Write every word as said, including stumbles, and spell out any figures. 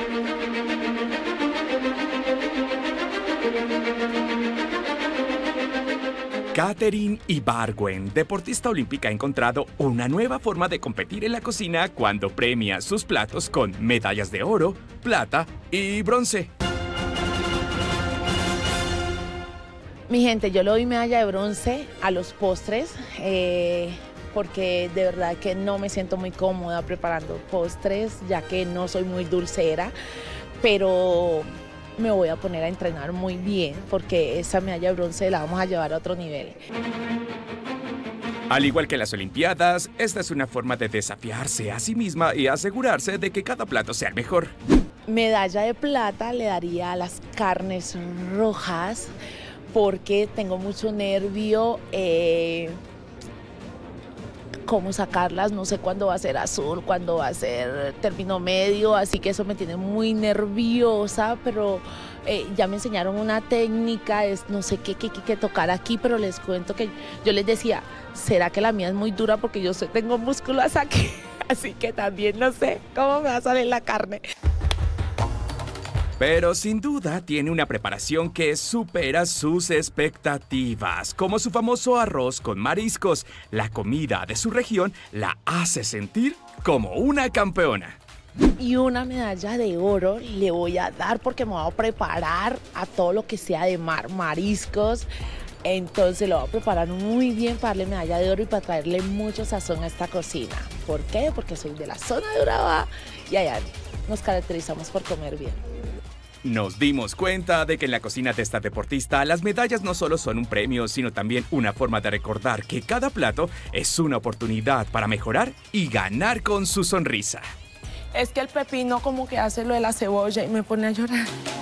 Katherine Ibargüen, deportista olímpica, ha encontrado una nueva forma de competir en la cocina cuando premia sus platos con medallas de oro, plata y bronce. Mi gente, yo le doy medalla de bronce a los postres eh, porque de verdad que no me siento muy cómoda preparando postres, ya que no soy muy dulcera, pero me voy a poner a entrenar muy bien porque esa medalla de bronce la vamos a llevar a otro nivel. Al igual que las Olimpiadas, esta es una forma de desafiarse a sí misma y asegurarse de que cada plato sea el mejor. Medalla de plata le daría a las carnes rojas porque tengo mucho nervio. Eh, cómo sacarlas, no sé cuándo va a ser azul, cuándo va a ser término medio, así que eso me tiene muy nerviosa, pero eh, ya me enseñaron una técnica, es no sé qué, qué, qué, qué tocar aquí, pero les cuento que yo les decía, ¿será que la mía es muy dura? Porque yo sé, tengo músculos aquí, así que también no sé cómo me va a salir la carne. Pero sin duda tiene una preparación que supera sus expectativas, como su famoso arroz con mariscos. La comida de su región la hace sentir como una campeona. Y una medalla de oro le voy a dar porque me voy a preparar a todo lo que sea de mar, mariscos. Entonces lo voy a preparar muy bien para darle medalla de oro y para traerle mucho sazón a esta cocina. ¿Por qué? Porque soy de la zona de Urabá y allá nos caracterizamos por comer bien. Nos dimos cuenta de que en la cocina de esta deportista las medallas no solo son un premio, sino también una forma de recordar que cada plato es una oportunidad para mejorar y ganar con su sonrisa. Es que el pepino como que hace lo de la cebolla y me pone a llorar.